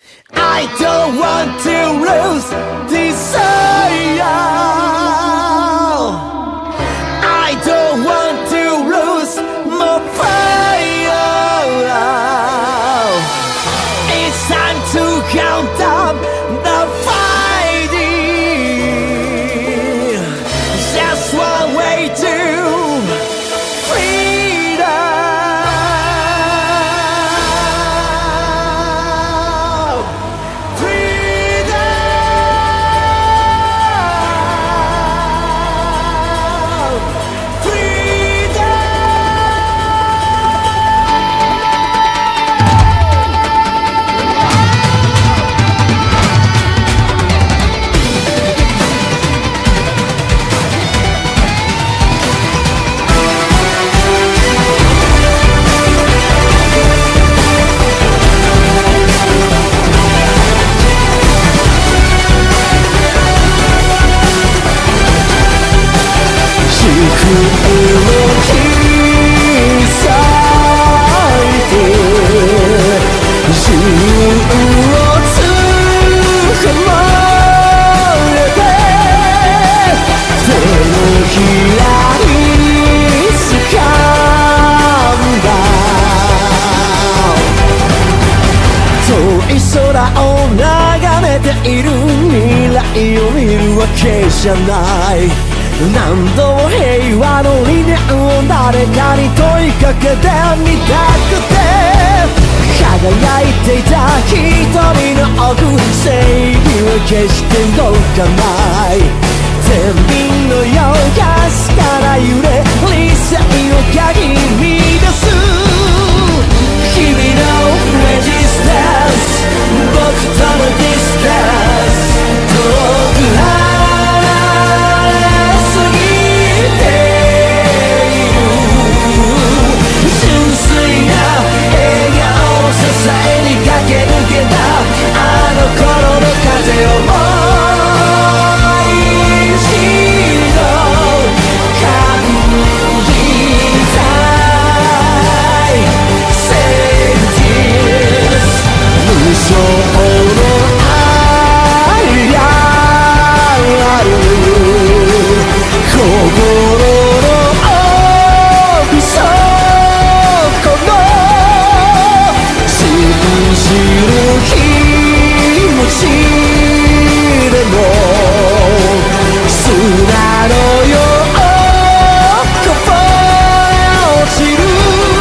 I don't want to lose desire. I don't want to lose my fire. It's time to count down the fighting. Just one way toいる未来を見るわけじゃない。何度も平和の理念を誰かに問いかけてみたくて、輝いていた瞳の奥、正義は決して動かない。天秤のようかすかな揺れ、理性の鍵見出す。日々のレジスタンス、僕とのディスタンス、遠く離れすぎている。純粋な笑顔の支えに駆け抜けたあの頃の風をもう一度感じたい。無償の愛がある心の奥底の信じる気持ちでも砂のようこぼれ落ちる。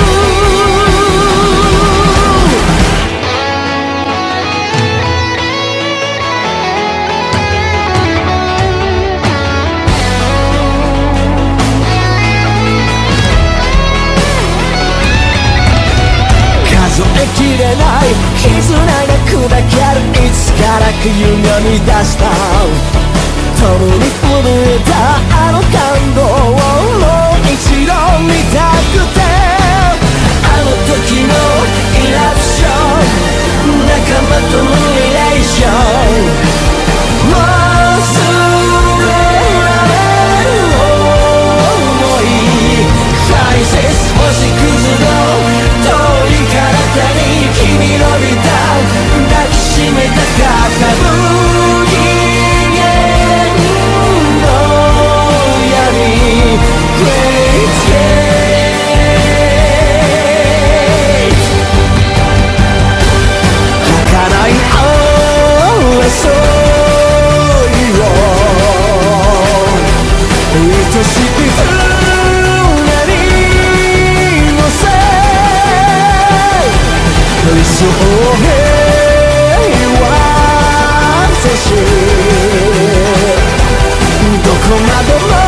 きれない絆が砕ける、いつからか歪み出した。共に震えたあの感動をもう一度見たくて、あの時のイラプション、仲間とのリレーション、忘れられる想い、大切星屑の遠い彼方に君のビタ抱きしめたかった無限の闇 Great Gate 儚い争いを愛しき船に乗せ、理想平和そしどこまでも